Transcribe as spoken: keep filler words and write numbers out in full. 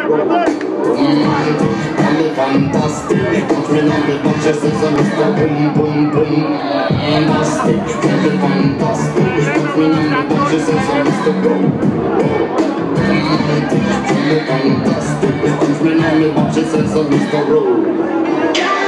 Romantic, and the fantastic. Touch me on the bunch, says a Mister Boom Boom Boom. Fantastic, and the fantastic. Touch me on the bunch, says a Mister Boom. Romantic, and the fantastic. Touch me on the bunch, says a Mister Rowe.